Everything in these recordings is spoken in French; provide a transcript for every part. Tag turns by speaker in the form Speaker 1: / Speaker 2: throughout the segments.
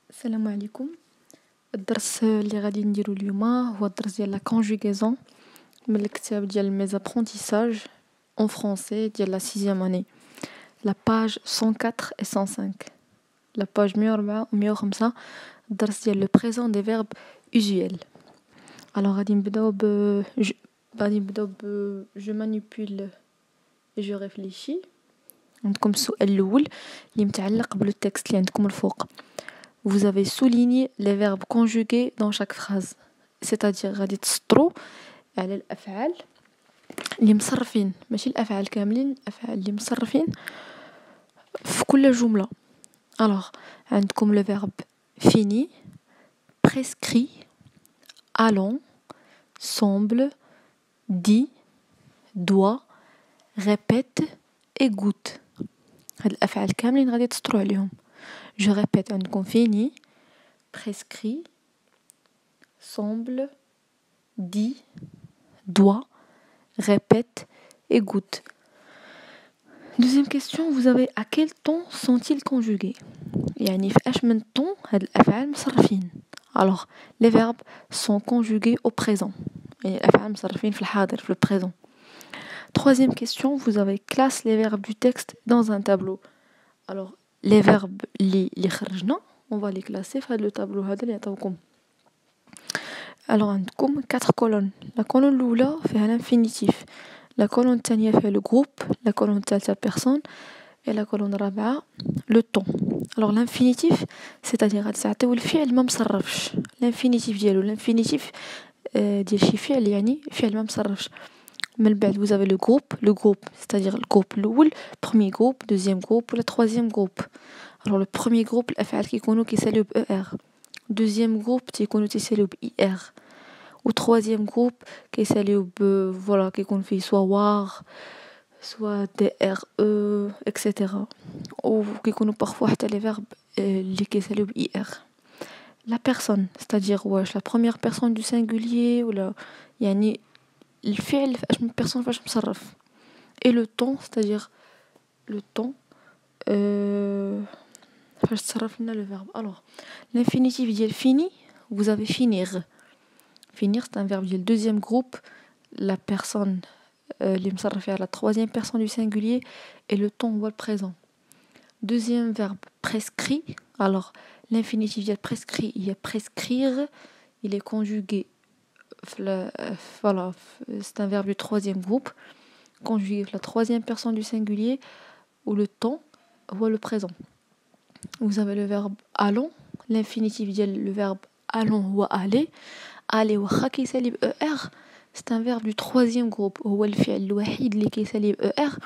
Speaker 1: السلام عليكم. الدرس اللي غادي نديرو اليوم هو الدرس ديال لا كونجوغيزون من الكتاب ديال ميز ابرونتيساج اون فرونسي ديال لا 6e اني، لا باج 104 و 105. لا باج 104 و 105 الدرس ديال لو بريزون دي فيرب usuel. alors غادي نبداو ب je manipule et je réfléchis. عندكم السؤال الاول اللي متعلق بالتكست اللي عندكم الفوق. Vous avez souligné les verbes conjugués dans chaque phrase. C'est-à-dire غادي تسطروا على الافعال اللي مصرفين، ماشي الافعال كاملين، الافعال اللي مصرفين في كل جمله. alors عندكم le verbe fini, prescrit, allons, semble, dit, doit, répète et goûte. هاد الافعال كاملين غادي تسطروا عليهم. Je répète, عندكم fini, prescrit, semble, dit, doit, répète et goûte. Deuxième question, vous avez à quel temps sont-ils conjugués? يعني في اش من temps هاد الافعال مصرفين. alors les verbes sont conjugués au présent. يعني الافعال مصرفين في الحاضر في le présent. Troisième question, vous avez classe les verbes du texte dans un tableau. alors les verbes اللي خرجنا on va les classer في هذا le tableau هذا اللي عطاوكم. alors عندكم 4 colonnes. la colonne الاولى فيها l'infinitif, la colonne الثانيه فيها le groupe, la colonne الثالثه personne et la colonne الرابعه le temps. alors l'infinitif c'est-à-dire غادي تعطيو الفعل ما مصرفش. l'infinitif ديالو l'infinitif ديال شي فعل يعني فعل ما مصرفش. من بعد vous avez le groupe c'est-à-dire le groupe الاول, premier groupe, deuxième groupe ou le troisième groupe. alors le premier groupe الافعال كيكونوا كيساليو ب er, deuxième groupe تيكونوا تيساليو ب er, و troisième groupe كيساليو ب voilà كيكون فيه soit war soit dre etc. ou كيكونوا parfois حتى les verbes اللي كيساليو ب er. la personne c'est-à-dire واش la première personne du singulier ولا يعني الفعل فاش من personne فاش مصرف. et le temps c'est-à-dire le temps فاش تصرف لنا le verbe. alors l'infinitif ديال fini, vous avez finir. finir c'est un verbe ديال deuxième groupe, la personne اللي مصرف فيها la troisième personne du singulier et le temps هو le présent. deuxième verbe prescrit. alors l'infinitif ديال prescrit il y a prescrire, il est conjugué voilà c'est un verbe du troisième groupe conjugué la troisième personne du singulier où le temps هو le présent. vous avez le verbe allons, l'infinitif ديال le verbe allons هو aller. aller واخا كيسالي ب er c'est un verbe du troisième groupe, هو الفعل الوحيد اللي كيسالي ب er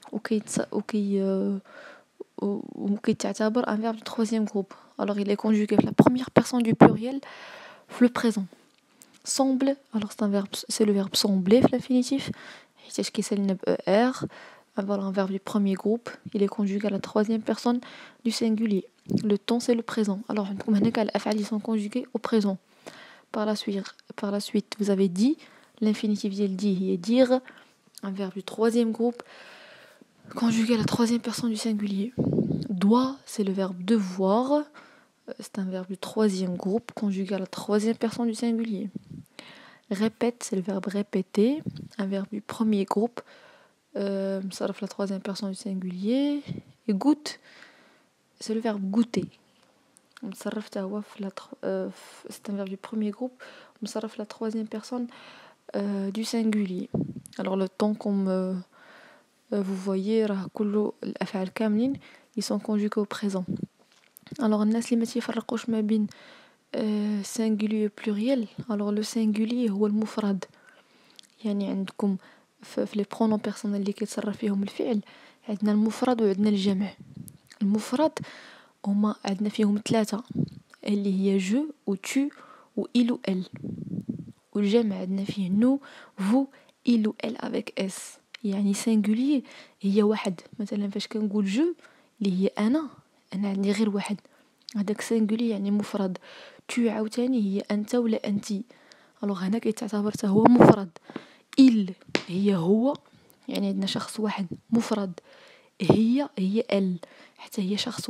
Speaker 1: وكيتعتبر un verbe du troisième groupe. alors il est conjugué la première personne du pluriel في le présent. semble, alors c'est le verbe sembler في l'infinitif حيت كيسالي لنا ب er. voilà un verbe du premier groupe, il est conjugué à la troisième personne du singulier. le temps c'est le présent. alors عندكم هنا كاع الافعال sont conjugués au présent. par la suite vous avez dit, l'infinitif ديال dit هي dire, un verbe du troisième groupe conjugué à la troisième personne du singulier. doit c'est le verbe devoir, c'est un verbe du troisième groupe conjugué à la troisième personne du singulier. répète c'est le verbe répéter, un verbe du premier groupe مصرف la troisième personne du singulier. et goûte c'est le verbe goûter, مصرف حتى هو في c'est un verbe du premier groupe مصرف la troisième personne du singulier. alors le temps comme vous voyez راه كله الافعال كاملين ils sont conjugués au présent. alors الناس اللي ما تيفرقوش ما بين singulier pluriel, alors le singulier هو المفرد. يعني عندكم في لي برونون بيرسونيل اللي كيتصرف فيهم الفعل عندنا المفرد وعندنا الجمع. المفرد هما عندنا فيهم 3 اللي هي جو و tu و il و elle. والجمع عندنا فيه nous, vous, il و elle avec s. يعني singulier هي واحد. مثلا فاش كنقول جو اللي هي انا عندي غير واحد, هذاك singulier يعني مفرد. tu عاوتاني هي انت ولا انتي, alors هنا كيتعتبر حتى هو مفرد. il هي هو يعني عندنا شخص واحد مفرد. هي elle حتى هي شخص واحد.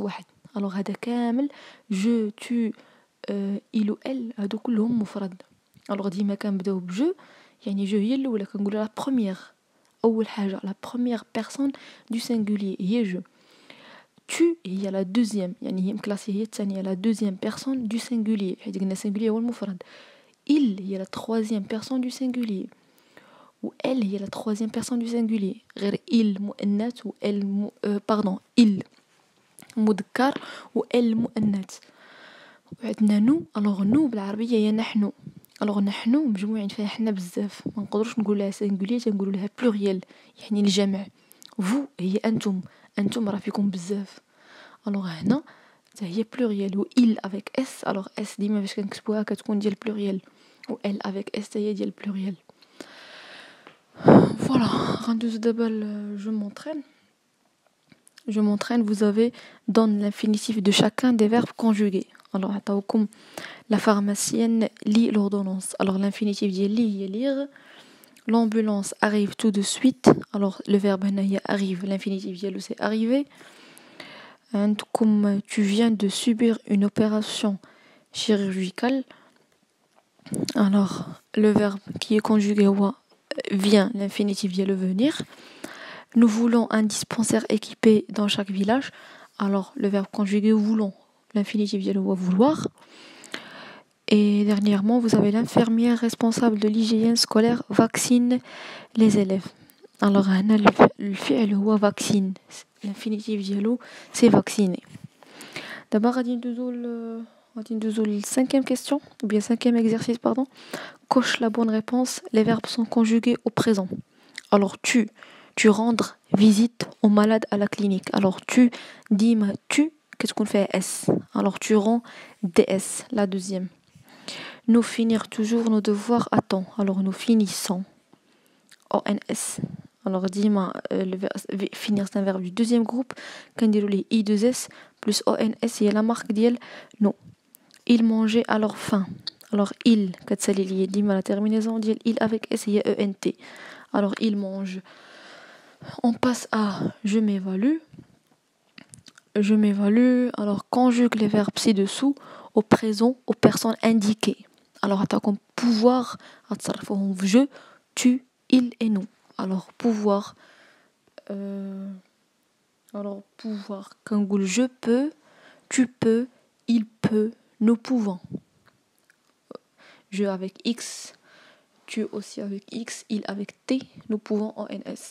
Speaker 1: alors هذا كامل je tu il ou elle هادو كلهم مفرد. alors ديما كنبداو بجو يعني جو هي الاولى كنقولوا لا بروميير اول حاجه لا بروميير بيرسون دو سينغولير هي جو. tu هي لا دوزيام يعني هي مكلاسي هي الثانيه لا دوزيام بيرسون دو سينغولير حيت قلنا سينغولير هو المفرد. il هي لا troisième personne du singulier و elle هي لا troisième personne du singulier غير il مؤنث و elle باردون il مذكر و elle مؤنث. وعندنا نو الوغ نو بالعربيه هي نحن. الوغ نحن مجموعين فيها حنا بزاف ما نقدروش نقول لها سينغولير تنقولوا لها بلوريال يعني الجمع. فو هي انتم راه فيكم بزاف. الوغ هنا حتى هي بلوريال و il avec s الوغ s ديما باش كنكتبوها كتكون ديال بلوريال و elle avec s هي ديال بلوريال. Voilà, rendez-vous d'abord, je m'entraîne, vous avez dans l'infinitif de chacun des verbes conjugués. Alors, comme la pharmacienne lit l'ordonnance. Alors, l'infinitif dit lit, lire. L'ambulance arrive tout de suite. Alors, le verbe arrive, l'infinitif dit c'est arriver. And comme tu viens de subir une opération chirurgicale. Alors, le verbe qui est conjugué vient, l'infinitif vient le venir. Nous voulons un dispensaire équipé dans chaque village. Alors, le verbe conjugué voulons, l'infinitif vient le vouloir. Et dernièrement, vous avez l'infirmière responsable de l'hygiène scolaire vaccine les élèves. Alors, le fi'l هو vaccine. L'infinitif ديالو c'est vacciner. D'abord, غادي ندوزو cinquième question, ou bien cinquième exercice, pardon. Coche la bonne réponse. Les verbes sont conjugués au présent. Alors, tu rendre visite aux malades à la clinique. Alors, dima tu, qu'est-ce qu'on fait S. Alors, tu rends DS, la deuxième. Nous finir toujours nos devoirs à temps. Alors, nous finissons. ONS. Alors, dima, finir, c'est un verbe du deuxième groupe. Quand on dit les I2S plus ONS, il y a la marque d'IL. Non. Ils mangeaient à leur faim. Alors, il, dima, la terminaison d'IL, il avec S, il y a ENT. Alors, il mange. On passe à je m'évalue. Je m'évalue. Alors, conjugue les verbes ci-dessous au présent aux personnes indiquées. Alors, attaquons pouvoir. Je, tu, il et nous. Alors, pouvoir. Quand on dit je peux, tu peux, il peut, nous pouvons. Je avec X. Tu aussi avec X, il avec T, nous pouvons ONS.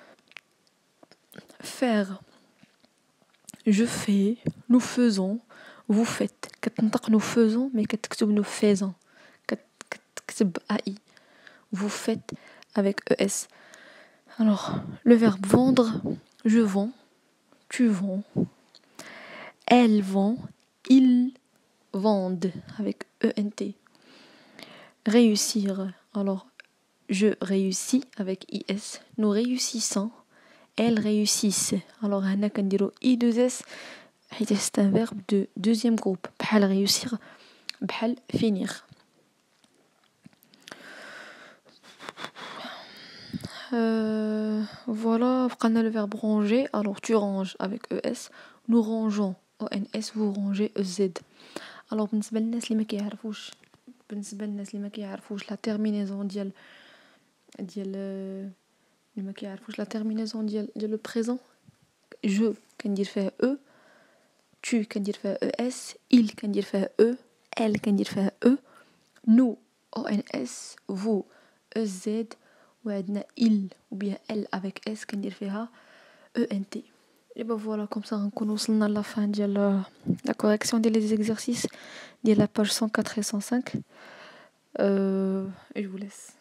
Speaker 1: Faire. Je fais, nous faisons, vous faites. Nous faisons, mais nous faisons. AI. Vous faites avec ES. Alors, le verbe vendre, je vends, tu vends. Elles vendent, ils vendent avec ENT. Réussir. Alors, je réussis avec IS. Nous réussissons. Elles réussissent. Alors, on a I2S. C'est un verbe de deuxième groupe. بحال réussir. بحال finir. Voilà. On a le verbe ranger. Alors, tu ranges avec ES. Nous rangeons. ONS. Vous rangez EZ. Alors, بالنسبة للناس اللي ما كيعرفوش لا تيرمينيزون ديال اللي ما كيعرفوش لا تيرمينيزون ديال لو بريزون. جو كندير فيها او. tu كندير فيها اس. il كندير فيها او. elle كندير فيها او. nous ONS. vous EZ. وعندنا il ou bien elle avec S كندير فيها ENT. Et ben voilà, comme ça on وصلنا à la fin de la correction des exercices de la page 104 et 105. Et je vous laisse.